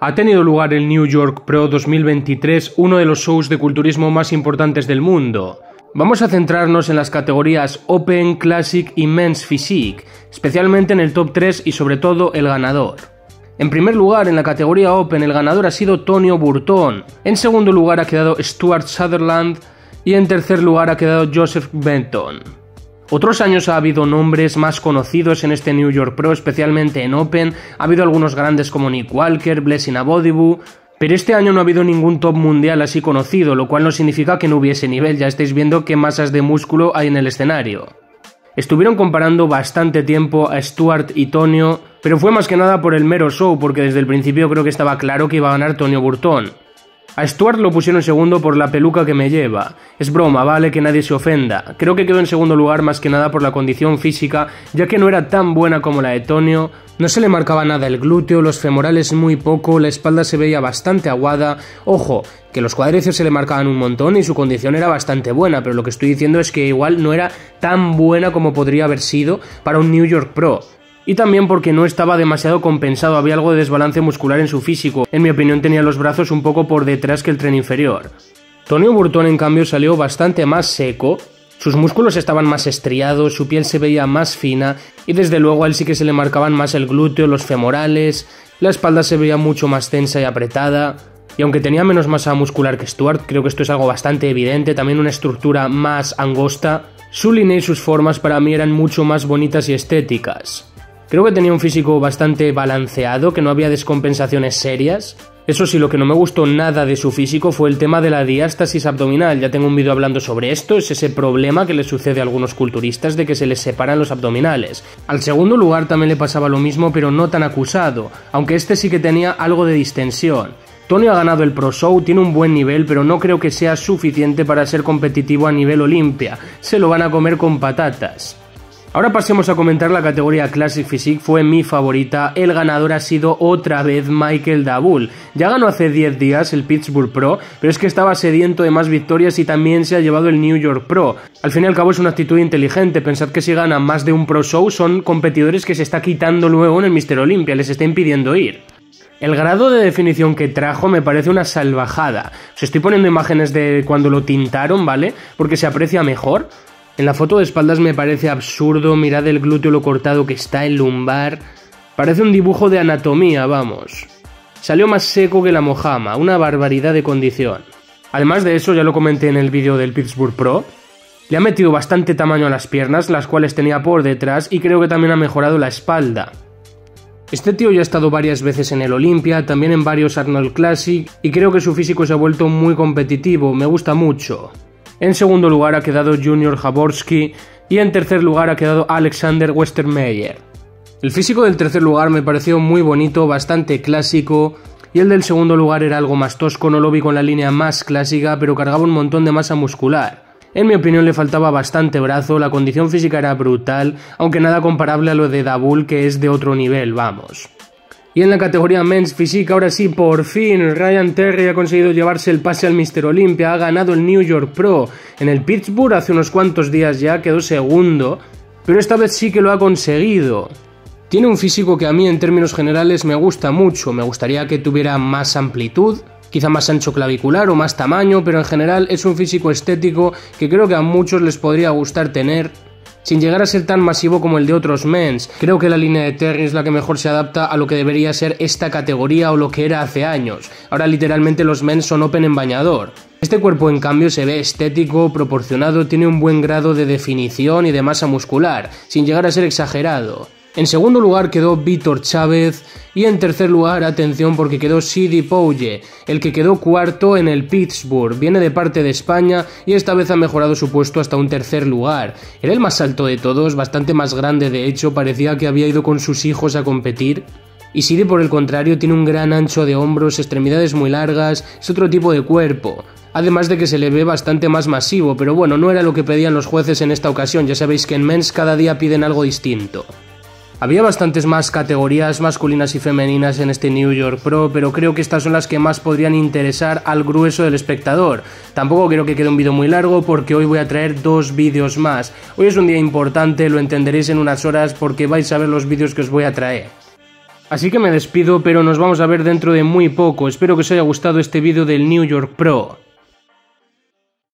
Ha tenido lugar el New York Pro 2023, uno de los shows de culturismo más importantes del mundo. Vamos a centrarnos en las categorías Open, Classic y Men's Physique, especialmente en el top 3 y sobre todo el ganador. En primer lugar, en la categoría Open, el ganador ha sido Tonio Burton. En segundo lugar ha quedado Stuart Sutherland y en tercer lugar ha quedado Joseph Benton. Otros años ha habido nombres más conocidos en este New York Pro, especialmente en Open. Ha habido algunos grandes como Nick Walker, Blessing Abodibu, pero este año no ha habido ningún top mundial así conocido, lo cual no significa que no hubiese nivel. Ya estáis viendo qué masas de músculo hay en el escenario. Estuvieron comparando bastante tiempo a Stuart y Tonio, pero fue más que nada por el mero show, porque desde el principio creo que estaba claro que iba a ganar Tonio Burton. A Stuart lo pusieron segundo por la peluca que me lleva. Es broma, vale, que nadie se ofenda. Creo que quedó en segundo lugar más que nada por la condición física, ya que no era tan buena como la de Tonio. No se le marcaba nada el glúteo, los femorales muy poco, la espalda se veía bastante aguada. Ojo, que los cuádriceps se le marcaban un montón y su condición era bastante buena, pero lo que estoy diciendo es que igual no era tan buena como podría haber sido para un New York Pro. Y también porque no estaba demasiado compensado, había algo de desbalance muscular en su físico. En mi opinión tenía los brazos un poco por detrás que el tren inferior. Tonio Burton en cambio salió bastante más seco, sus músculos estaban más estriados, su piel se veía más fina y desde luego a él sí que se le marcaban más el glúteo, los femorales, la espalda se veía mucho más tensa y apretada. Y aunque tenía menos masa muscular que Stuart, creo que esto es algo bastante evidente, también una estructura más angosta, su línea y sus formas para mí eran mucho más bonitas y estéticas. Creo que tenía un físico bastante balanceado, que no había descompensaciones serias. Eso sí, lo que no me gustó nada de su físico fue el tema de la diástasis abdominal. Ya tengo un vídeo hablando sobre esto, es ese problema que le sucede a algunos culturistas de que se les separan los abdominales. Al segundo lugar también le pasaba lo mismo, pero no tan acusado, aunque este sí que tenía algo de distensión. Tonio ha ganado el Pro Show, tiene un buen nivel, pero no creo que sea suficiente para ser competitivo a nivel Olimpia. Se lo van a comer con patatas. Ahora pasemos a comentar la categoría Classic Physique, fue mi favorita, el ganador ha sido otra vez Michael Dabul. Ya ganó hace 10 días el Pittsburgh Pro, pero es que estaba sediento de más victorias y también se ha llevado el New York Pro. Al fin y al cabo es una actitud inteligente, pensad que si ganan más de un Pro Show son competidores que se está quitando luego en el Mr. Olympia, les está impidiendo ir. El grado de definición que trajo me parece una salvajada. Os estoy poniendo imágenes de cuando lo tintaron, ¿vale? Porque se aprecia mejor. En la foto de espaldas me parece absurdo, mirad el glúteo lo cortado que está, el lumbar. Parece un dibujo de anatomía, vamos. Salió más seco que la mojama, una barbaridad de condición. Además de eso, ya lo comenté en el vídeo del Pittsburgh Pro, le ha metido bastante tamaño a las piernas, las cuales tenía por detrás, y creo que también ha mejorado la espalda. Este tío ya ha estado varias veces en el Olympia, también en varios Arnold Classic, y creo que su físico se ha vuelto muy competitivo, me gusta mucho. En segundo lugar ha quedado Junior Jaworski y en tercer lugar ha quedado Alexander Westermeyer. El físico del tercer lugar me pareció muy bonito, bastante clásico, y el del segundo lugar era algo más tosco, no lo vi con la línea más clásica, pero cargaba un montón de masa muscular. En mi opinión le faltaba bastante brazo, la condición física era brutal, aunque nada comparable a lo de Dabul, que es de otro nivel, vamos. Y en la categoría Men's Physique, ahora sí, por fin, Ryan Terry ha conseguido llevarse el pase al Mr. Olympia, ha ganado el New York Pro. En el Pittsburgh hace unos cuantos días ya quedó segundo, pero esta vez sí que lo ha conseguido. Tiene un físico que a mí en términos generales me gusta mucho, me gustaría que tuviera más amplitud, quizá más ancho clavicular o más tamaño, pero en general es un físico estético que creo que a muchos les podría gustar tener, sin llegar a ser tan masivo como el de otros mens. Creo que la línea de Terry es la que mejor se adapta a lo que debería ser esta categoría o lo que era hace años. Ahora literalmente los mens son open en bañador. Este cuerpo en cambio se ve estético, proporcionado, tiene un buen grado de definición y de masa muscular, sin llegar a ser exagerado. En segundo lugar quedó Víctor Chávez y en tercer lugar, atención porque quedó Sidi Pouye, el que quedó cuarto en el Pittsburgh, viene de parte de España y esta vez ha mejorado su puesto hasta un tercer lugar. Era el más alto de todos, bastante más grande de hecho, parecía que había ido con sus hijos a competir. Y Sidi por el contrario tiene un gran ancho de hombros, extremidades muy largas, es otro tipo de cuerpo. Además de que se le ve bastante más masivo, pero bueno, no era lo que pedían los jueces en esta ocasión, ya sabéis que en mens cada día piden algo distinto. Había bastantes más categorías masculinas y femeninas en este New York Pro, pero creo que estas son las que más podrían interesar al grueso del espectador. Tampoco quiero que quede un vídeo muy largo porque hoy voy a traer 2 vídeos más. Hoy es un día importante, lo entenderéis en unas horas porque vais a ver los vídeos que os voy a traer. Así que me despido, pero nos vamos a ver dentro de muy poco. Espero que os haya gustado este vídeo del New York Pro.